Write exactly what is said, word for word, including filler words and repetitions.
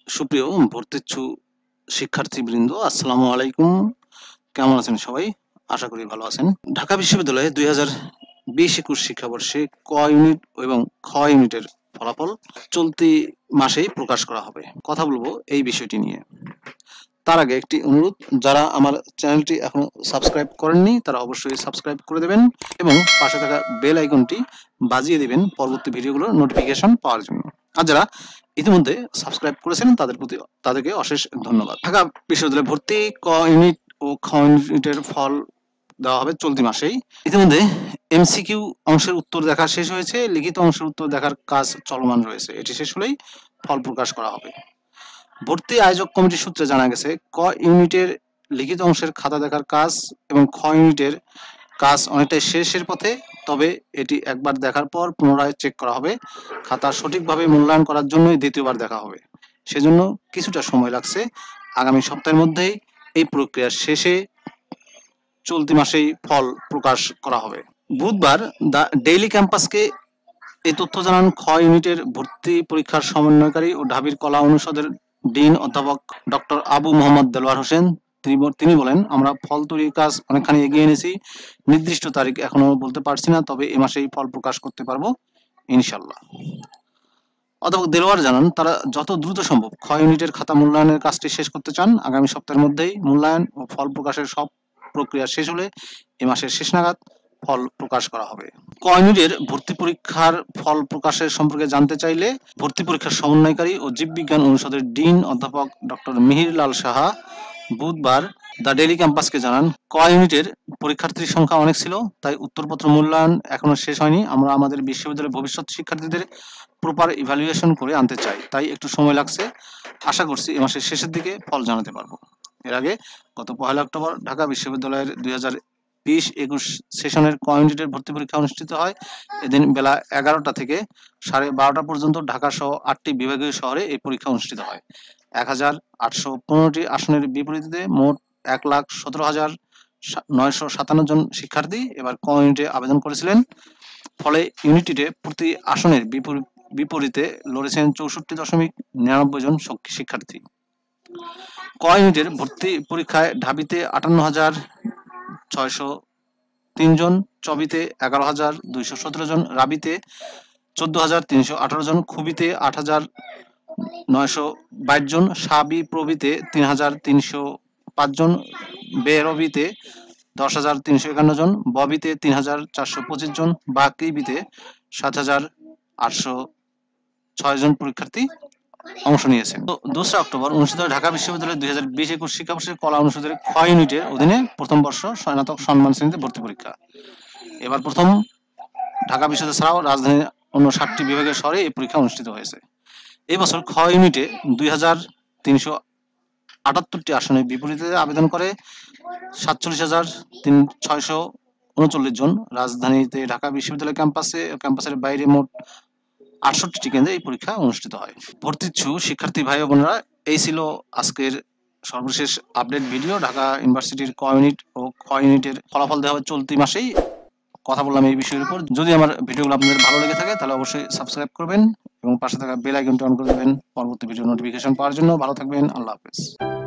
সুপ্রিয় ভর্তিচ্ছু শিক্ষার্থীবৃন্দ, আসসালামু আলাইকুম। কেমন আছেন সবাই? আশা করি ভালো আছেন। ঢাকা বিশ্ববিদ্যালয়ে দুই হাজার বিশ একুশ শিক্ষাবর্ষে ক ইউনিট এবং খ ইউনিটের ফলাফল চলতি মাসেই প্রকাশ করা হবে। কথা বলবো এই বিষয়টি নিয়ে। তার আগে একটি অনুরোধ, যারা আমার চ্যানেলটি এখনো সাবস্ক্রাইব করেননি তারা অবশ্যই সাবস্ক্রাইব করে দেবেন এবং পাশে থাকা বেল আইকনটি বাজিয়ে দেবেন পরবর্তী ভিডিওগুলোর নোটিফিকেশন পাওয়ার জন্য। আর যারা ইতিমধ্যে সাবস্ক্রাইব করেছেন তাদের প্রতি তাদেরকে অশেষ ধন্যবাদ। ঢাকা বিশ্ববিদ্যালয়ে ভর্তি ক ইউনিট ও খ ইউনিটের ফল দেওয়া হবে চলতি মাসেই। ইতিমধ্যে এমসিকিউ অংশের উত্তর দেখা শেষ হয়েছে, লিখিত অংশের উত্তর দেখার কাজ চলমান রয়েছে। এটি শেষ হলেই ফল প্রকাশ করা হবে। ভর্তি আয়োজক কমিটির সূত্রে জানা গেছে, ক ইউনিটের লিখিত অংশের খাতা দেখার কাজ এবং খ ইউনিটের কাজ অনেকটাই শেষের পথে। তবে এটি একবার দেখার পর পুনরায় চেক করা হবে। খাতা সঠিকভাবে মূল্যায়ন করার জন্যই দ্বিতীয়বার দেখা হবে। সেজন্য কিছুটা সময় লাগছে। আগামী সপ্তাহের মধ্যেই এই প্রক্রিয়া শেষে চলতি মাসেই ফল প্রকাশ করা হবে। বুধবার দ্য ডেইলি ক্যাম্পাসকে এই তথ্য জানান খ ইউনিটের ভর্তি পরীক্ষার সমন্বয়কারী ও ঢাবির কলা অনুষদের ডিন অধ্যাপক ডক্টর আবু মোহাম্মদ দেলোয়ার হোসেন। তিনি বলেন, আমরা ফল তৈরির কাজ অনেকখানি এগিয়ে এনেছি। নির্দিষ্ট তারিখ এখনো বলতে পারছি না, তবে এ মাসেই ফল প্রকাশ করতে পারবো ইনশাল্লাহ। অধ্যাপক দেলোয়ার জানান, তারা যত দ্রুত সম্ভব খ ইউনিটের খাতা মূল্যায়নের কাজটি শেষ করতে চান। আগামী সপ্তাহের মধ্যেই মূল্যায়ন ও ফল প্রকাশের সব প্রক্রিয়া শেষ হলে এ মাসের শেষ নাগাদ ফল প্রকাশ করা হবে। ক ইউনিটের ভর্তি পরীক্ষার ফল প্রকাশের সম্পর্কে জানতে চাইলে ভর্তি পরীক্ষার সমন্বয়কারী ও জীববিজ্ঞান অনুষদের ডিন অধ্যাপক ডক্টর মিহির লাল সাহা বুধবার দ্য ডেইলি ক্যাম্পাসকে জানান, ক ইউনিটের পরীক্ষার্থীর সংখ্যা অনেক ছিল, তাই উত্তরপত্র মূল্যায়ন এখনো শেষ হয়নি। আমরা আমাদের বিশ্ববিদ্যালয়ের ভবিষ্যৎ শিক্ষার্থীদের প্রপার ইভ্যালুয়েশন করে আনতে চাই, তাই একটু সময় লাগছে। আশা করছি এ মাসের শেষের দিকে ফল জানাতে পারবো। এর আগে গত পহেলা অক্টোবর ঢাকা বিশ্ববিদ্যালয়ের দুই হাজার বিশ একুশ সেশনের ক ইউনিটের ভর্তি পরীক্ষা অনুষ্ঠিত হয়। এদিন বেলা এগারোটা থেকে সাড়ে বারোটা পর্যন্ত ঢাকা সহ আটটি বিভাগীয় শহরে এই পরীক্ষা অনুষ্ঠিত হয়। এক হাজার আটশো পনেরোটি আসনের বিপরীতে মোট এক লাখ সতেরো হাজার নয়শো সাতান্ন জন শিক্ষার্থী এবার ক ইউনিটে আবেদন করেছিলেন। ফলে ইউনিটিতে প্রতি আসনের বিপরীতে লড়েছেন চৌষট্টি দশমিক নিরানব্বই জন শিক্ষার্থী। ক ইউনিটের ভর্তি পরীক্ষায় ঢাবিতে আটান্ন হাজার ছয়শো তিন জন, চবিতে এগারো হাজার দুইশো সতেরো জন, রাবিতে চোদ্দ হাজার তিনশো আঠারো জন, খুবিতে আট হাজার নয়শো বাইশ জন, সাবি প্রবিতে তিন হাজার তিনশো পাঁচ জন, বেরবিতে দশ হাজার তিনশো একান্ন জন, ববিতে তিন হাজার চারশো পঁচিশ জন, বাকিবিতে সাত হাজার আটশো ছয় জন পরীক্ষার্থী অংশ নিয়েছেন। দোসরা অক্টোবর অনুষ্ঠিত ঢাকা বিশ্ববিদ্যালয়ের দুই হাজার বিশ একুশ শিক্ষাবর্ষের কলা অনুষদের খ ইউনিটের অধীনে প্রথম বর্ষ স্নাতক সম্মান শ্রেণীতে ভর্তি পরীক্ষা। এবার প্রথম ঢাকা বিশ্ববিদ্যালয় ছাড়াও রাজধানীর অন্য ষাটটি বিভাগের শহরে এই পরীক্ষা অনুষ্ঠিত হয়েছে। এই বছর খ ইউনিটে দুই হাজার তিনশো আটাত্তরটি আসনের বিপরীতে আবেদন করে সাতচল্লিশ হাজার তিন ছয়শো উনচল্লিশ জন। রাজধানীতে ঢাকা বিশ্ববিদ্যালয় ক্যাম্পাসে ক্যাম্পাসের বাইরে মোট আটষট্টি কেন্দ্রে এই পরীক্ষা অনুষ্ঠিত হয়। ভর্তিচ্ছু শিক্ষার্থী ভাই বোনেরা, এই ছিল আজকের সর্বশেষ আপডেট ভিডিও। ঢাকা ইউনিভার্সিটির ক ইউনিট ও খ ইউনিটের ফলাফল দেওয়া হবে চলতি মাসেই। কথা বললাম এই বিষয়ের উপর। যদি আমার ভিডিওগুলো আপনাদের ভালো লেগে থাকে তাহলে অবশ্যই সাবস্ক্রাইব করবেন এবং পাশে থাকা বেল আইকনটি অন করে দেবেন পরবর্তী ভিডিও নোটিফিকেশন পাওয়ার জন্য। ভালো থাকবেন, আল্লাহ হাফেজ।